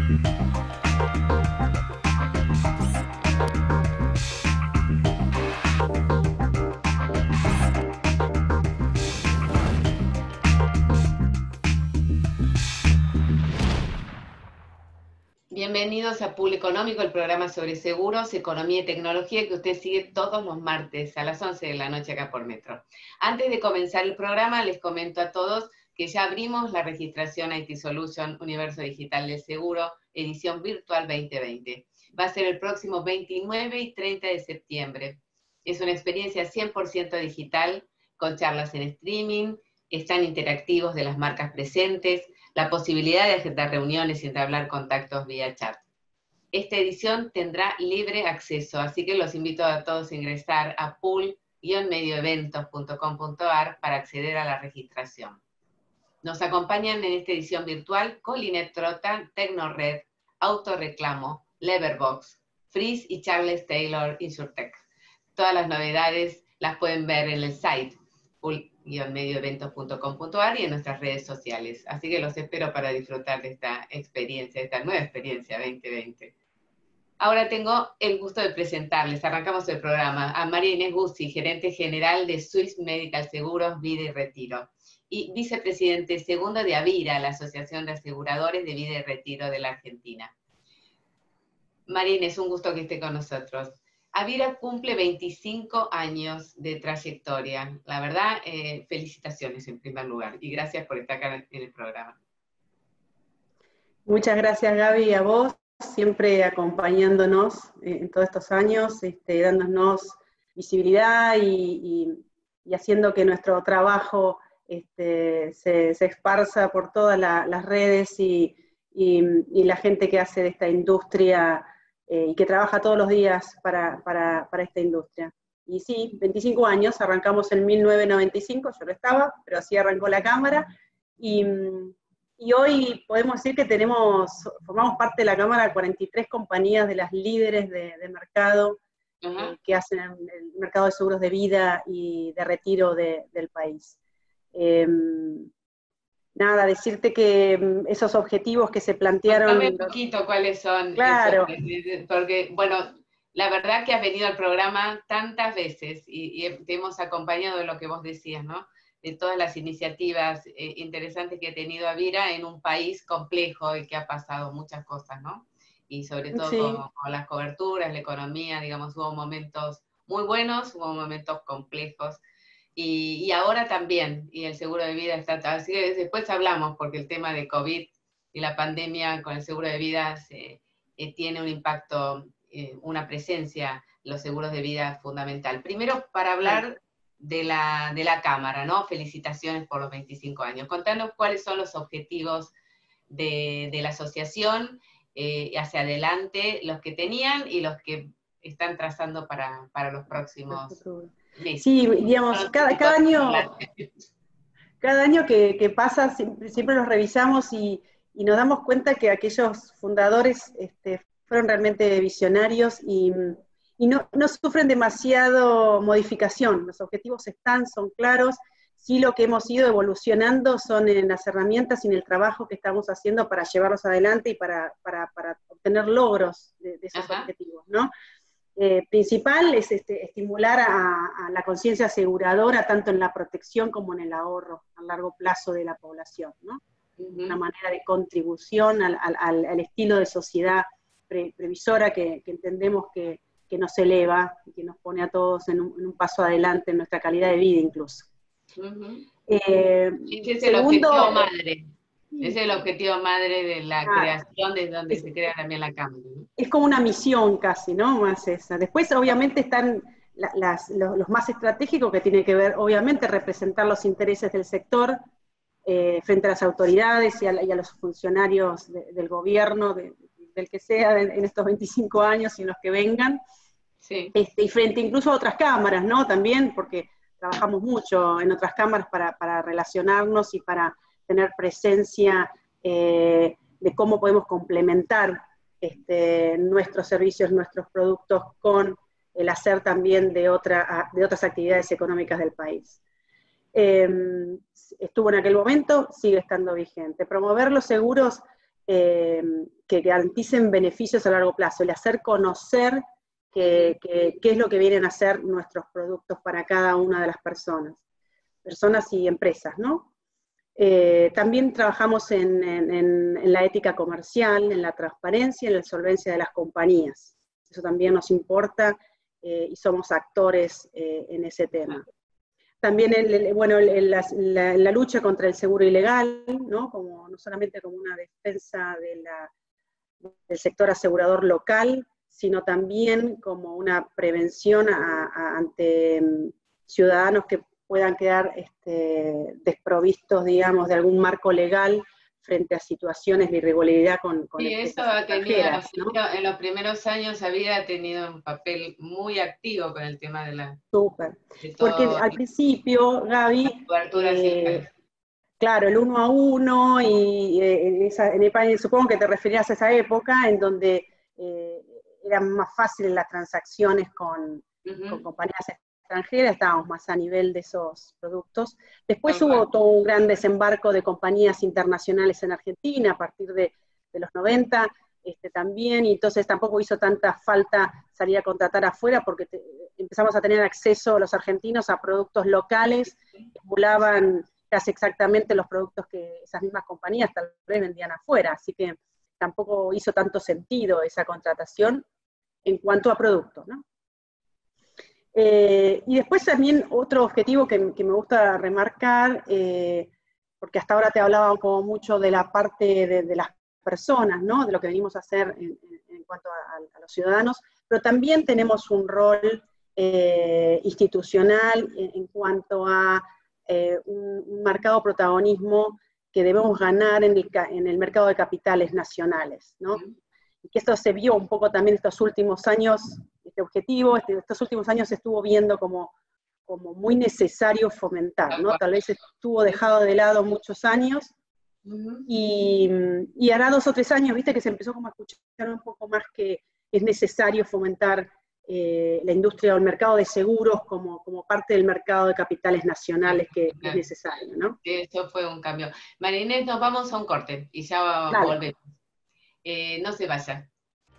Bienvenidos a Pool Económico, el programa sobre seguros, economía y tecnología que usted sigue todos los martes a las 11 de la noche acá por Metro. Antes de comenzar el programa, les comento a todos que ya abrimos la registración IT Solution Universo Digital del Seguro, edición virtual 2020. Va a ser el próximo 29 y 30 de septiembre. Es una experiencia 100% digital, con charlas en streaming, están interactivos de las marcas presentes, la posibilidad de agendar reuniones y entablar contactos vía chat. Esta edición tendrá libre acceso, así que los invito a todos a ingresar a pool-medioeventos.com.ar para acceder a la registración. Nos acompañan en esta edición virtual Colinet Trota, Tecnored, Autoreclamo, Leverbox, Freeze y Charles Taylor Insurtech. Todas las novedades las pueden ver en el site pool-medioeventos.com.ar y en nuestras redes sociales. Así que los espero para disfrutar de esta experiencia, esta nueva experiencia 2020. Ahora tengo el gusto de presentarles, arrancamos el programa, a María Inés Guzzi, gerente general de Swiss Medical Seguros, Vida y Retiro, y vicepresidente segundo de Avira, la Asociación de Aseguradores de Vida y Retiro de la Argentina. María Inés, un gusto que esté con nosotros. Avira cumple 25 años de trayectoria. La verdad, felicitaciones en primer lugar y gracias por estar acá en el programa. Muchas gracias, Gaby, a vos, siempre acompañándonos en todos estos años, dándonos visibilidad y haciendo que nuestro trabajo se esparza por todas las redes y la gente que hace de esta industria y que trabaja todos los días para esta industria. Y sí, 25 años, arrancamos en 1995, yo no estaba, pero así arrancó la Cámara, y hoy podemos decir que formamos parte de la Cámara 43 compañías de las líderes de mercado que hacen el mercado de seguros de vida y de retiro del país. Nada, decirte que esos objetivos que se plantearon... Contame un poquito cuáles son. Claro. Porque, bueno, la verdad que has venido al programa tantas veces y te hemos acompañado en lo que vos decías, ¿no? De todas las iniciativas interesantes que ha tenido Avira en un país complejo y que ha pasado muchas cosas, ¿no? Y sobre todo Sí. con las coberturas, la economía, digamos, hubo momentos muy buenos, hubo momentos complejos. Y ahora también, y el seguro de vida está, así que después hablamos, porque el tema de COVID y la pandemia con el seguro de vida tiene un impacto, una presencia, los seguros de vida fundamental. Primero, para hablar de la Cámara, ¿no? Felicitaciones por los 25 años. Contanos cuáles son los objetivos de la asociación hacia adelante, los que tenían y los que están trazando para los próximos. Sí, digamos, cada año que pasa siempre los revisamos y nos damos cuenta que aquellos fundadores fueron realmente visionarios y no sufren demasiado modificación. Los objetivos son claros, sí lo que hemos ido evolucionando son en las herramientas y en el trabajo que estamos haciendo para llevarlos adelante y para obtener logros de esos objetivos, ¿no? Principal es estimular a la conciencia aseguradora tanto en la protección como en el ahorro a largo plazo de la población, ¿no? Una manera de contribución al estilo de sociedad previsora que entendemos que nos eleva y que nos pone a todos en un paso adelante en nuestra calidad de vida incluso. Ese es el objetivo madre. Ese es el objetivo madre de la creación, de donde se crea también la Cámara, ¿no? Es como una misión casi, ¿no? Más esa. Después, obviamente, están los más estratégicos que tienen que ver, obviamente, representar los intereses del sector frente a las autoridades y a los funcionarios del gobierno, del que sea en estos 25 años y en los que vengan. Sí. Y frente incluso a otras cámaras, ¿no? También, porque trabajamos mucho en otras cámaras para relacionarnos y para tener presencia de cómo podemos complementar nuestros servicios, nuestros productos con el hacer también de otras actividades económicas del país. Estuvo en aquel momento, sigue estando vigente. Promover los seguros que garanticen beneficios a largo plazo, el hacer conocer qué es lo que vienen a hacer nuestros productos para cada una de las personas y empresas, ¿no? También trabajamos en la ética comercial, en la transparencia y en la solvencia de las compañías. Eso también nos importa y somos actores en ese tema. También la lucha contra el seguro ilegal, ¿no? No solamente como una defensa del sector asegurador local, sino también como una prevención ante ciudadanos que puedan quedar desprovistos, digamos, de algún marco legal frente a situaciones de irregularidad con y eso ha tenido, ¿no? En los primeros años había tenido un papel muy activo con el tema de la... Súper. Porque al principio, Gaby, claro, el 1 a 1, y supongo que te referías a esa época en donde eran más fáciles las transacciones con compañías extranjeras, estábamos más a nivel de esos productos. Después hubo todo un gran desembarco de compañías internacionales en Argentina a partir de los 90 también, y entonces tampoco hizo tanta falta salir a contratar afuera porque empezamos a tener acceso los argentinos a productos locales que emulaban casi exactamente los productos que esas mismas compañías tal vez vendían afuera, así que tampoco hizo tanto sentido esa contratación en cuanto a productos, ¿no? Y después también otro objetivo que me gusta remarcar, porque hasta ahora te hablaba como mucho de la parte de las personas, ¿no? De lo que venimos a hacer en cuanto a los ciudadanos, pero también tenemos un rol institucional en cuanto a un marcado protagonismo que debemos ganar en el mercado de capitales nacionales, ¿no? Y que esto se vio un poco también estos últimos años, este objetivo, estos últimos años se estuvo viendo como muy necesario fomentar, ¿no? Tal vez estuvo dejado de lado muchos años, y hará 2 o 3 años, viste, que se empezó como a escuchar un poco más que es necesario fomentar la industria o el mercado de seguros como parte del mercado de capitales nacionales que es necesario, ¿no? Eso fue un cambio. María Inés, nos vamos a un corte y ya volvemos. No se vaya.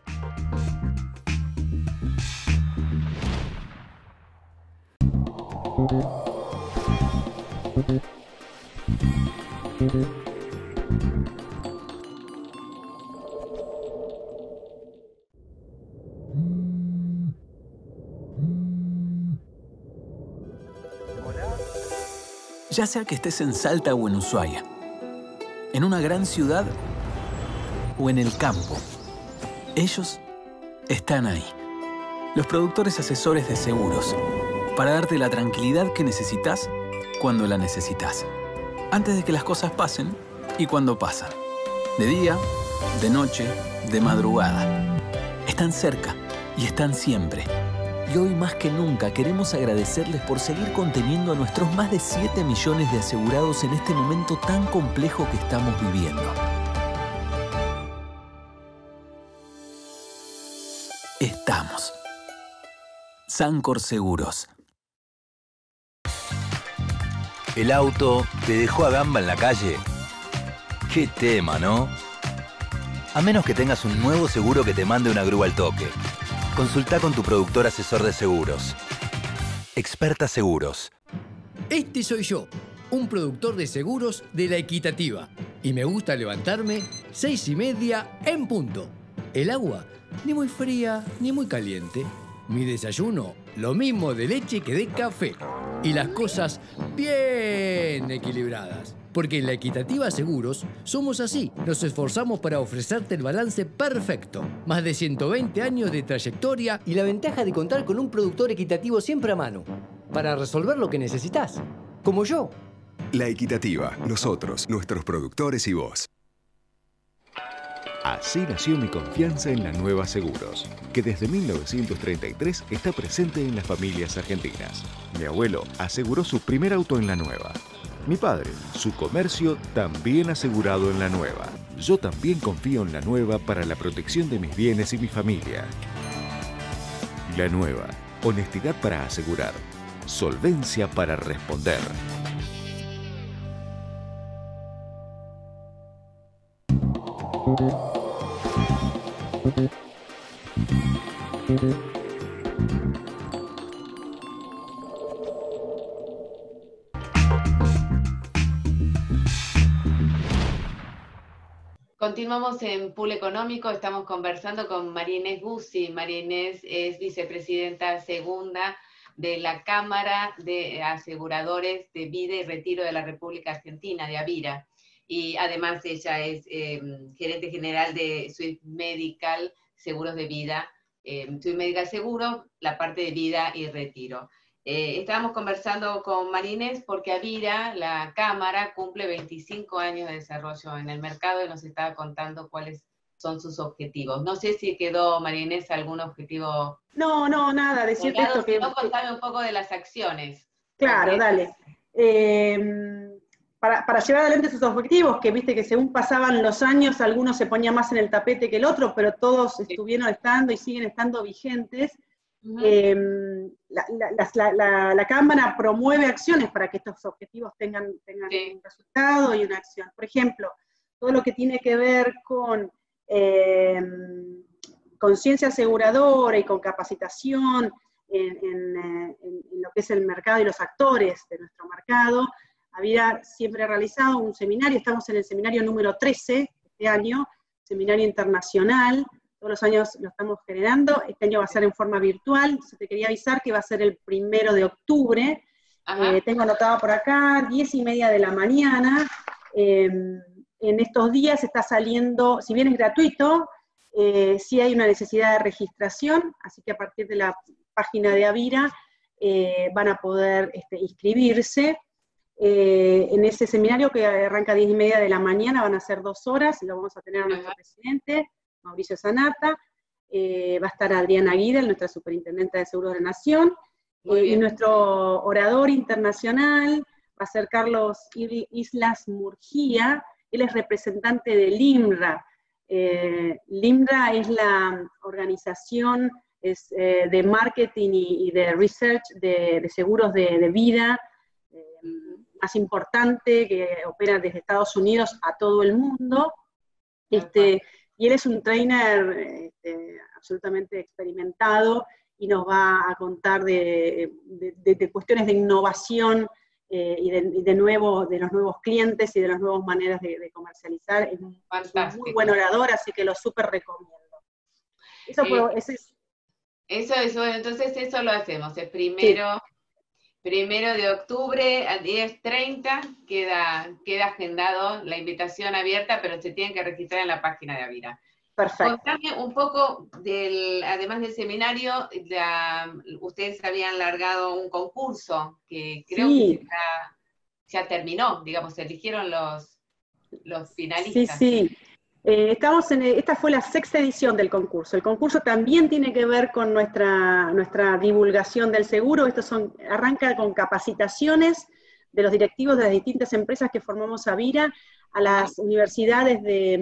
Ya sea que estés en Salta o en Ushuaia, en una gran ciudad o en el campo, ellos están ahí. Los productores asesores de seguros, para darte la tranquilidad que necesitas cuando la necesitas. Antes de que las cosas pasen y cuando pasan. De día, de noche, de madrugada. Están cerca y están siempre. Y hoy más que nunca queremos agradecerles por seguir conteniendo a nuestros más de 7 millones de asegurados en este momento tan complejo que estamos viviendo. Estamos. Sancor Seguros. ¿El auto te dejó a gamba en la calle? ¡Qué tema!, ¿no? A menos que tengas un nuevo seguro que te mande una grúa al toque. Consulta con tu productor asesor de seguros. Experta Seguros. Este soy yo, un productor de seguros de La Equitativa. Y me gusta levantarme 6:30 en punto. El agua, ni muy fría ni muy caliente. Mi desayuno, lo mismo de leche que de café. Y las cosas bien equilibradas. Porque en La Equitativa Seguros somos así. Nos esforzamos para ofrecerte el balance perfecto. Más de 120 años de trayectoria y la ventaja de contar con un productor equitativo siempre a mano. Para resolver lo que necesitas. Como yo. La Equitativa. Nosotros, nuestros productores y vos. Así nació mi confianza en La Nueva Seguros, que desde 1933 está presente en las familias argentinas. Mi abuelo aseguró su primer auto en La Nueva. Mi padre, su comercio también asegurado en La Nueva. Yo también confío en La Nueva para la protección de mis bienes y mi familia. La Nueva, honestidad para asegurar, solvencia para responder. Continuamos en Pool Económico, estamos conversando con María Inés Guzzi. María Inés es vicepresidenta segunda de la Cámara de Aseguradores de Vida y Retiro de la República Argentina, de Avira. Y además ella es gerente general de Swiss Medical Seguros de Vida. Swiss Medical Seguro, la parte de vida y retiro. Estábamos conversando con María Inés porque Avira, la Cámara, cumple 25 años de desarrollo en el mercado y nos estaba contando cuáles son sus objetivos. No sé si quedó, María Inés, algún objetivo. No, nada, decirte esto que... No, contame un poco de las acciones. Claro, dale. Para llevar adelante esos objetivos, que viste que según pasaban los años, algunos se ponían más en el tapete que el otro, pero todos estuvieron estando y siguen estando vigentes. La Cámara promueve acciones para que estos objetivos tengan un resultado y una acción. Por ejemplo, todo lo que tiene que ver con conciencia aseguradora y con capacitación en lo que es el mercado y los actores de nuestro mercado. Avira siempre ha realizado un seminario, estamos en el seminario número 13 este año, seminario internacional. Todos los años lo estamos generando, este año va a ser en forma virtual, entonces te quería avisar que va a ser el 1 de octubre, tengo anotado por acá, 10:30 de la mañana, en estos días está saliendo, si bien es gratuito, sí hay una necesidad de registración, así que a partir de la página de Avira van a poder inscribirse. En ese seminario que arranca a 10:30 de la mañana, van a ser 2 horas, y lo vamos a tener a nuestro presidente, Mauricio Sanata, va a estar Adriana Aguirre, nuestra superintendente de Seguros de la Nación, y nuestro orador internacional va a ser Carlos Islas Murgía, él es representante de LIMRA. LIMRA es la organización de marketing y de research de seguros de vida más importante, que opera desde Estados Unidos a todo el mundo. Y él es un trainer absolutamente experimentado y nos va a contar de cuestiones de innovación y de los nuevos clientes y de las nuevas maneras de comercializar. Es un muy buen orador, así que lo súper recomiendo. Entonces eso lo hacemos, el primero de octubre a 10:30 queda agendado la invitación abierta, pero se tienen que registrar en la página de Avira. Perfecto. Contame un poco, además del seminario, ustedes habían largado un concurso que creo que ya terminó, digamos, se eligieron los finalistas. Sí. Esta fue la 6ª edición del concurso. El concurso también tiene que ver con nuestra divulgación del seguro. Arranca con capacitaciones de los directivos de las distintas empresas que formamos Avira, a las universidades,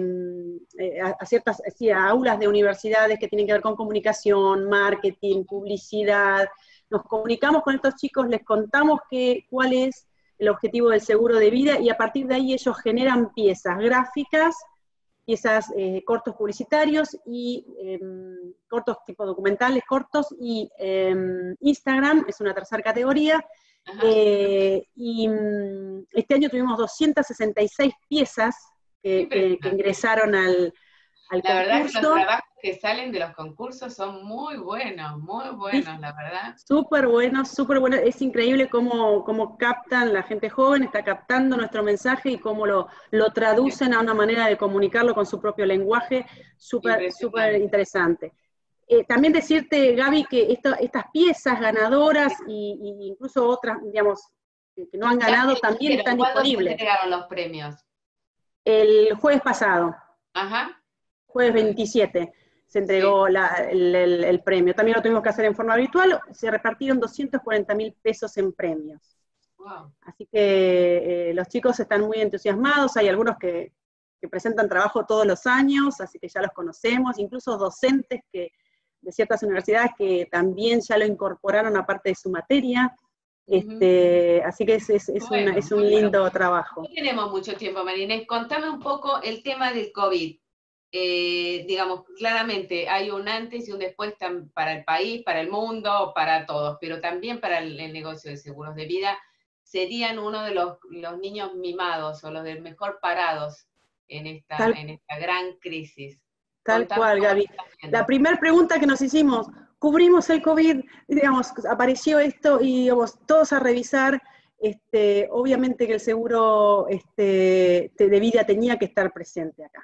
a aulas de universidades que tienen que ver con comunicación, marketing, publicidad. Nos comunicamos con estos chicos, les contamos cuál es el objetivo del seguro de vida, y a partir de ahí ellos generan piezas gráficas, piezas cortos publicitarios y cortos tipo documentales cortos, y Instagram es una tercera categoría. Y este año tuvimos 266 piezas que ingresaron al concurso. La verdad que los trabajos que salen de los concursos son muy buenos, la verdad. Súper buenos, es increíble cómo captan, la gente joven está captando nuestro mensaje y cómo lo traducen a una manera de comunicarlo con su propio lenguaje, súper interesante. También decirte, Gaby, que estas piezas ganadoras y incluso otras, digamos, que no han ganado, también están disponibles. ¿Cuándo se entregaron los premios? El jueves pasado. Ajá. Jueves 27 se entregó el premio. También lo tuvimos que hacer en forma virtual, se repartieron 240.000 pesos en premios. Wow. Así que los chicos están muy entusiasmados, hay algunos que presentan trabajo todos los años, así que ya los conocemos, incluso docentes de ciertas universidades que también ya lo incorporaron a parte de su materia. Así que es un lindo trabajo. No tenemos mucho tiempo, María Inés. Contame un poco el tema del COVID. digamos, claramente hay un antes y un después para el país, para el mundo, para todos, pero también para el negocio de seguros de vida. Serían uno de los niños mimados o los del mejor parados en esta gran crisis. Tal cual, Gaby. La primera pregunta que nos hicimos, cubrimos el COVID, digamos, apareció esto y digamos, todos a revisar, obviamente que el seguro de vida tenía que estar presente acá.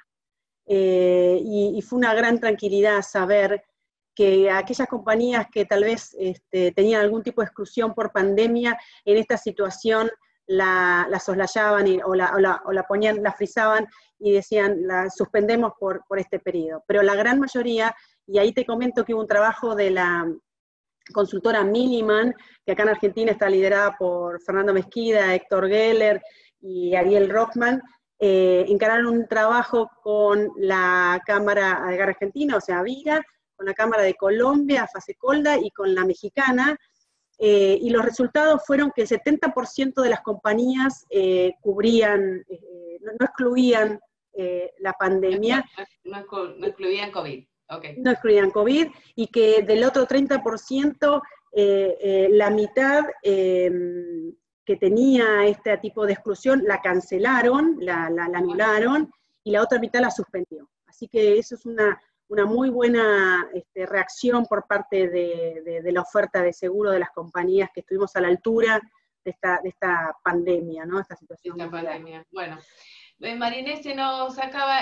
Y fue una gran tranquilidad saber que aquellas compañías que tal vez tenían algún tipo de exclusión por pandemia, en esta situación la soslayaban o la ponían, la frisaban y decían, la suspendemos por este periodo. Pero la gran mayoría, y ahí te comento que hubo un trabajo de la consultora Milliman, que acá en Argentina está liderada por Fernando Mesquida, Héctor Geller y Ariel Rockman, encararon un trabajo con la Cámara de Argentina, o sea, VIGA, con la Cámara de Colombia, Fasecolda, y con la mexicana, y los resultados fueron que el 70% de las compañías cubrían, no excluían la pandemia. No excluían COVID. Okay. No excluían COVID, y que del otro 30%, la mitad que tenía este tipo de exclusión la cancelaron, la anularon, y la otra mitad la suspendió. Así que eso es una muy buena reacción por parte de la oferta de seguro de las compañías, que estuvimos a la altura de esta pandemia, ¿no? Esta situación. Esta pandemia. Bueno, María Inés, se nos acaba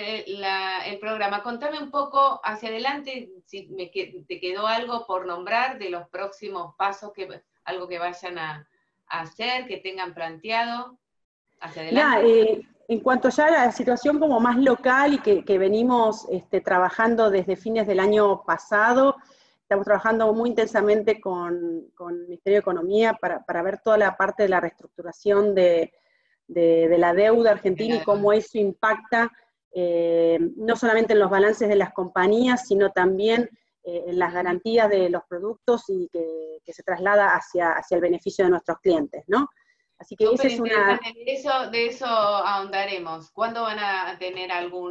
el programa. Contame un poco hacia adelante, si te quedó algo por nombrar de los próximos pasos, algo que vayan a hacer, que tengan planteado hacia adelante. En cuanto ya a la situación como más local y que venimos trabajando desde fines del año pasado, estamos trabajando muy intensamente con el Ministerio de Economía para ver toda la parte de la reestructuración de la deuda argentina y cómo eso impacta no solamente en los balances de las compañías, sino también en las garantías de los productos y que se traslada hacia el beneficio de nuestros clientes, ¿no? Así que esa es una... De eso ahondaremos. ¿Cuándo van a tener algún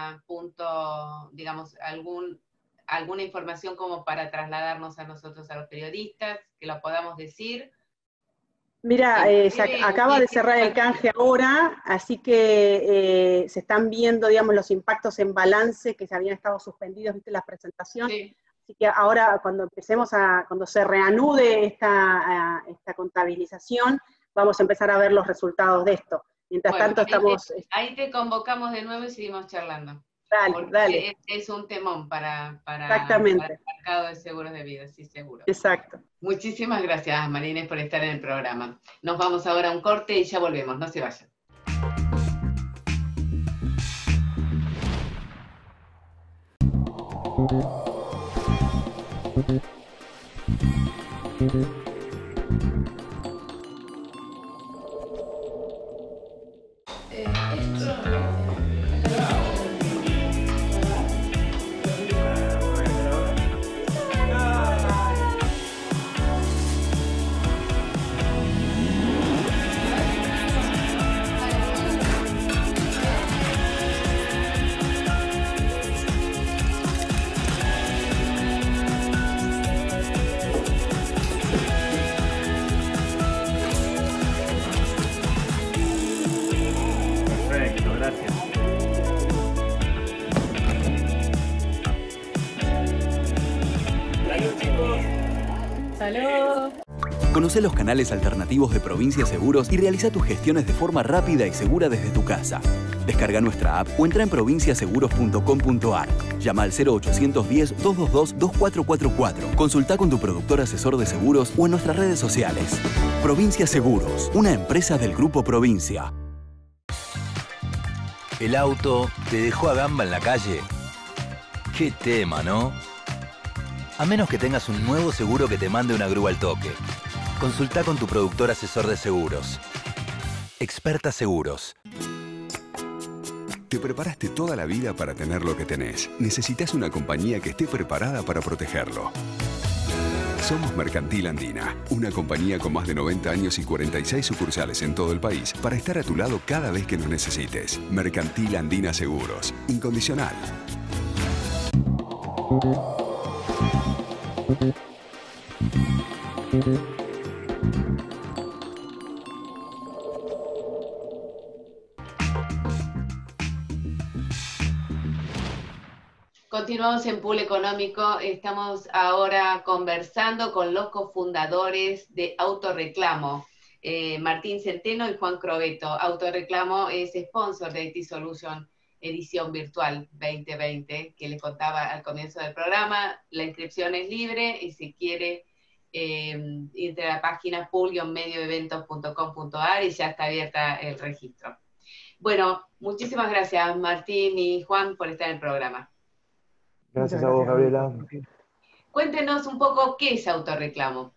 punto, digamos, alguna información como para trasladarnos a nosotros, a los periodistas, que lo podamos decir? Mira, se acaba de cerrar el canje ahora, así que se están viendo, digamos, los impactos en balance que se habían estado suspendidos, viste, la presentación. Sí. Así que ahora, cuando se reanude esta contabilización, vamos a empezar a ver los resultados de esto. Mientras tanto estamos... Ahí te convocamos de nuevo y seguimos charlando. Dale. Es un temón para Exactamente. Para el mercado de seguros de vida, sí, seguro. Exacto. Muchísimas gracias, María Inés, por estar en el programa. Nos vamos ahora a un corte y ya volvemos, no se vayan. Conoce los canales alternativos de Provincia Seguros y realiza tus gestiones de forma rápida y segura desde tu casa. Descarga nuestra app o entra en provinciaseguros.com.ar. Llama al 0810-222-2444. Consulta con tu productor asesor de seguros o en nuestras redes sociales. Provincia Seguros, una empresa del Grupo Provincia. ¿El auto te dejó a gamba en la calle? ¡Qué tema!, ¿no? A menos que tengas un nuevo seguro que te mande una grúa al toque. Consulta con tu productor asesor de seguros. Experta Seguros. Te preparaste toda la vida para tener lo que tenés. Necesitas una compañía que esté preparada para protegerlo. Somos Mercantil Andina, una compañía con más de 90 años y 46 sucursales en todo el país para estar a tu lado cada vez que nos necesites. Mercantil Andina Seguros, incondicional. Continuamos en Pool Económico, estamos ahora conversando con los cofundadores de Autorreclamo, Martín Centeno y Juan Crobeto. Autorreclamo es sponsor de IT Solution Edición Virtual 2020, que les contaba al comienzo del programa. La inscripción es libre y si quiere entre a la página pool-medioeventos.com.ar y ya está abierta el registro. Bueno, muchísimas gracias Martín y Juan por estar en el programa. Gracias a vos, Gabriela. Cuéntenos un poco qué es Autorreclamo.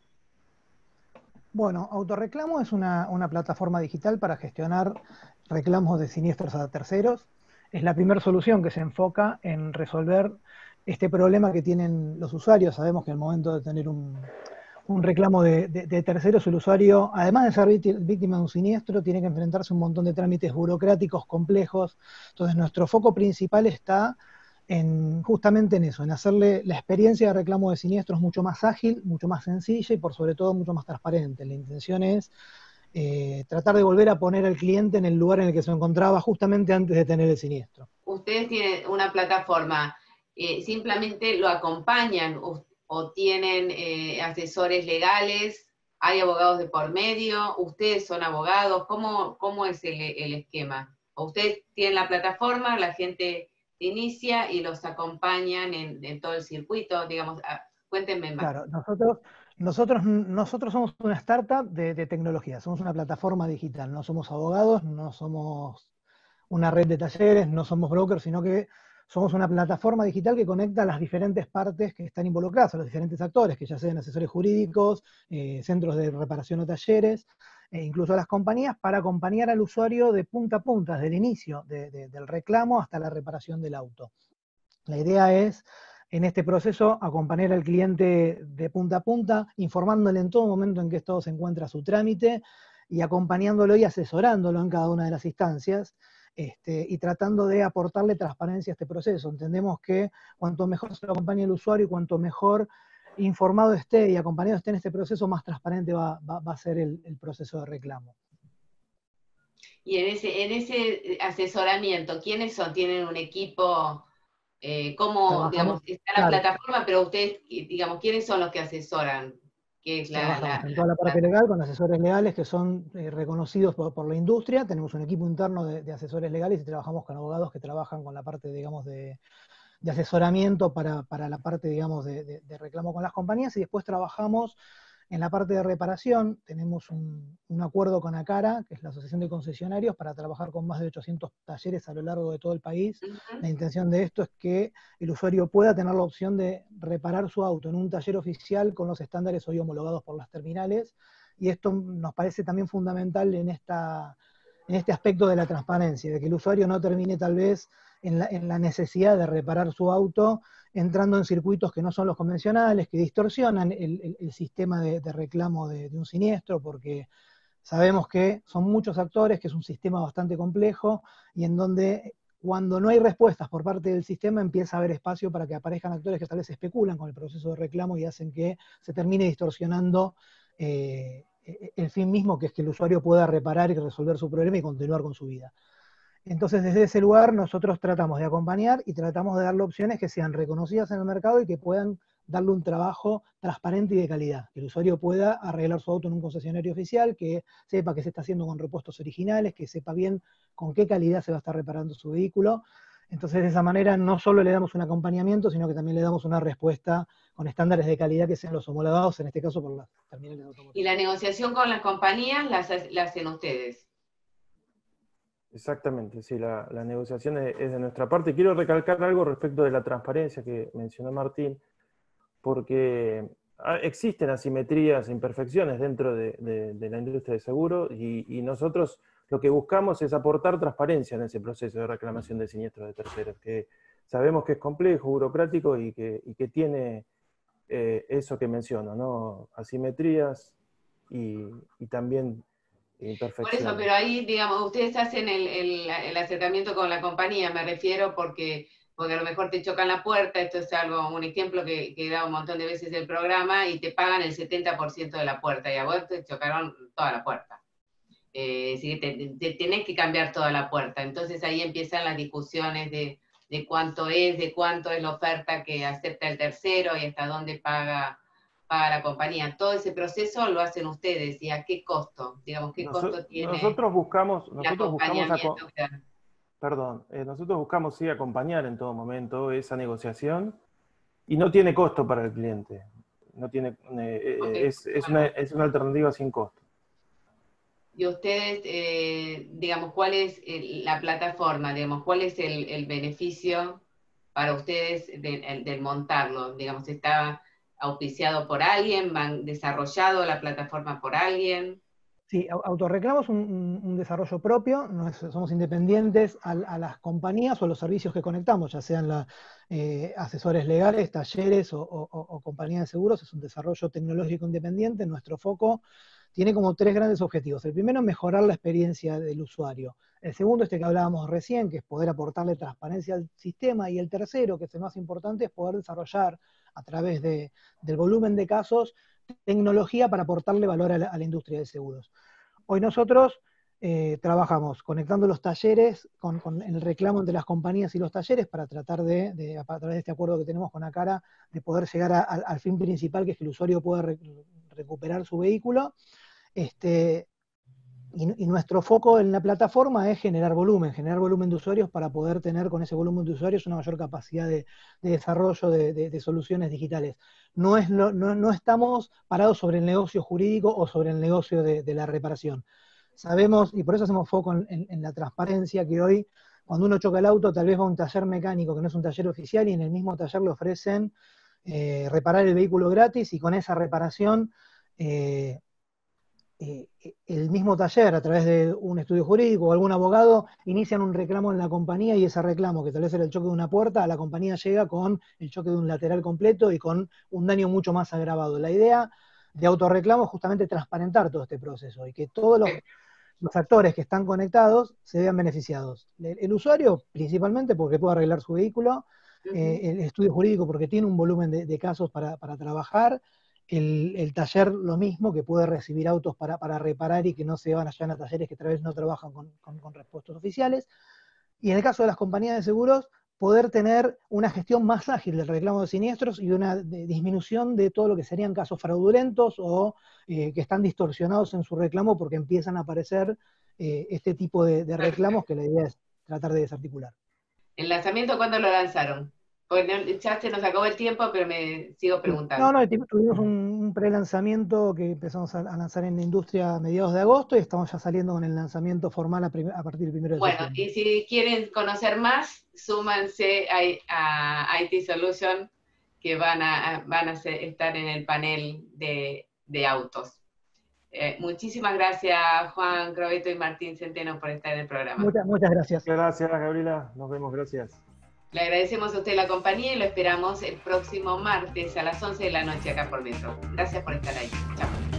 Bueno, Autorreclamo es una plataforma digital para gestionar reclamos de siniestros a terceros. Es la primera solución que se enfoca en resolver este problema que tienen los usuarios. Sabemos que al momento de tener un reclamo de terceros, el usuario, además de ser víctima de un siniestro, tiene que enfrentarse a un montón de trámites burocráticos complejos. Entonces, nuestro foco principal está justamente en eso, en hacerle la experiencia de reclamo de siniestros mucho más ágil, mucho más sencilla y por sobre todo mucho más transparente. La intención es tratar de volver a poner al cliente en el lugar en el que se encontraba justamente antes de tener el siniestro. Ustedes tienen una plataforma, simplemente lo acompañan o tienen asesores legales, hay abogados de por medio, ustedes son abogados, ¿cómo es el esquema? ¿O ustedes tienen la plataforma, la gente inicia y los acompañan en todo el circuito, digamos? Cuéntenme más. Claro, nosotros somos una startup de tecnología, somos una plataforma digital, no somos abogados, no somos una red de talleres, no somos brokers, sino que somos una plataforma digital que conecta a las diferentes partes que están involucradas, a los diferentes actores, que ya sean asesores jurídicos, centros de reparación o talleres, e incluso a las compañías, para acompañar al usuario de punta a punta, desde el inicio del reclamo hasta la reparación del auto. La idea es, en este proceso, acompañar al cliente de punta a punta, informándole en todo momento en qué estado se encuentra su trámite, y acompañándolo y asesorándolo en cada una de las instancias, y tratando de aportarle transparencia a este proceso. Entendemos que cuanto mejor se lo acompañe el usuario y cuanto mejor informado esté y acompañado esté en este proceso, más transparente va a ser el proceso de reclamo. Y en ese asesoramiento, ¿quiénes son? ¿Tienen un equipo? ¿Cómo, digamos, está la plataforma, pero ustedes, digamos, ¿quiénes son los que asesoran? ¿Qué es en toda la parte legal, con asesores legales que son reconocidos por la industria. Tenemos un equipo interno de asesores legales y trabajamos con abogados que trabajan con la parte, digamos, de asesoramiento para la parte, digamos, de reclamo con las compañías, y después trabajamos en la parte de reparación. Tenemos un acuerdo con ACARA, que es la Asociación de Concesionarios, para trabajar con más de 800 talleres a lo largo de todo el país. La intención de esto es que el usuario pueda tener la opción de reparar su auto en un taller oficial con los estándares hoy homologados por las terminales, y esto nos parece también fundamental en este aspecto de la transparencia, de que el usuario no termine tal vez en la necesidad de reparar su auto entrando en circuitos que no son los convencionales, que distorsionan el sistema de reclamo de un siniestro, porque sabemos que son muchos actores, que es un sistema bastante complejo, y en donde cuando no hay respuestas por parte del sistema empieza a haber espacio para que aparezcan actores que tal vez especulan con el proceso de reclamo y hacen que se termine distorsionando el fin mismo, que es que el usuario pueda reparar y resolver su problema y continuar con su vida. Entonces, desde ese lugar nosotros tratamos de acompañar y tratamos de darle opciones que sean reconocidas en el mercado y que puedan darle un trabajo transparente y de calidad. Que el usuario pueda arreglar su auto en un concesionario oficial, que sepa que se está haciendo con repuestos originales, que sepa bien con qué calidad se va a estar reparando su vehículo. Entonces, de esa manera no solo le damos un acompañamiento, sino que también le damos una respuesta con estándares de calidad que sean los homologados, en este caso por las terminales automotrices. ¿Y la negociación con las compañías la hacen ustedes? Exactamente, sí, la negociación es de nuestra parte. Quiero recalcar algo respecto de la transparencia que mencionó Martín, porque existen asimetrías e imperfecciones dentro de la industria de seguros, y nosotros lo que buscamos es aportar transparencia en ese proceso de reclamación de siniestros de terceros, que sabemos que es complejo, burocrático y que tiene eso que menciono, ¿no? Asimetrías y también imperfecciones. Por eso, pero ahí, digamos, ustedes hacen el acercamiento con la compañía, me refiero porque a lo mejor te chocan la puerta, esto es un ejemplo que he dado un montón de veces del programa, y te pagan el 70% de la puerta, y a vos te chocaron toda la puerta. Así que te tenés que cambiar toda la puerta. Entonces ahí empiezan las discusiones de cuánto es la oferta que acepta el tercero y hasta dónde paga la compañía. Todo ese proceso lo hacen ustedes, ¿y a qué costo? Digamos, ¿qué costo tiene nosotros buscamos Perdón. Nosotros buscamos sí acompañar en todo momento esa negociación, y no tiene costo para el cliente. No tiene, es una alternativa sin costo. Y ustedes, digamos, ¿cuál es la plataforma? Digamos, ¿cuál es el beneficio para ustedes del montarlo? Digamos, ¿está auspiciado por alguien? ¿Han desarrollado la plataforma por alguien? Sí, Autorreclamo es un desarrollo propio, somos independientes a las compañías o a los servicios que conectamos, ya sean asesores legales, talleres o compañías de seguros. Es un desarrollo tecnológico independiente. Nuestro foco tiene como 3 grandes objetivos. El primero, mejorar la experiencia del usuario. El segundo, que hablábamos recién, que es poder aportarle transparencia al sistema. Y el tercero, que es el más importante, es poder desarrollar a través del volumen de casos tecnología para aportarle valor a la industria de seguros. Hoy nosotros trabajamos conectando los talleres con el reclamo entre las compañías y los talleres para tratar a través de este acuerdo que tenemos con ACARA, de poder llegar al fin principal, que es que el usuario pueda recuperar su vehículo. Y nuestro foco en la plataforma es generar volumen de usuarios para poder tener con ese volumen de usuarios una mayor capacidad de desarrollo de soluciones digitales. No estamos parados sobre el negocio jurídico o sobre el negocio de la reparación. Sabemos, y por eso hacemos foco en la transparencia, que hoy cuando uno choca el auto tal vez va a un taller mecánico que no es un taller oficial, y en el mismo taller le ofrecen reparar el vehículo gratis, y con esa reparación el mismo taller, a través de un estudio jurídico o algún abogado, inician un reclamo en la compañía, y ese reclamo, que tal vez era el choque de una puerta, a la compañía llega con el choque de un lateral completo y con un daño mucho más agravado. La idea de Autorreclamo es justamente transparentar todo este proceso y que todos los actores que están conectados se vean beneficiados. El usuario, principalmente, porque puede arreglar su vehículo, el estudio jurídico porque tiene un volumen de casos para trabajar, el taller lo mismo, que puede recibir autos para reparar y que no se van allá a talleres que tal vez no trabajan con repuestos oficiales. Y en el caso de las compañías de seguros, poder tener una gestión más ágil del reclamo de siniestros y una disminución de todo lo que serían casos fraudulentos o que están distorsionados en su reclamo porque empiezan a aparecer este tipo de reclamos, que la idea es tratar de desarticular. ¿El lanzamiento cuándo lo lanzaron? Porque ya se nos acabó el tiempo, pero me sigo preguntando. No, tuvimos un pre-lanzamiento que empezamos a lanzar en la industria a mediados de agosto, y estamos ya saliendo con el lanzamiento formal a partir del 1 de septiembre. Bueno, y si quieren conocer más, súmanse a IT Solution, que van a estar en el panel de autos. Muchísimas gracias, Juan Crobeto y Martín Centeno, por estar en el programa. Muchas gracias. Gracias, Gabriela. Nos vemos, gracias. Le agradecemos a usted la compañía y lo esperamos el próximo martes a las 11 de la noche acá por Metro. Gracias por estar ahí. Chao.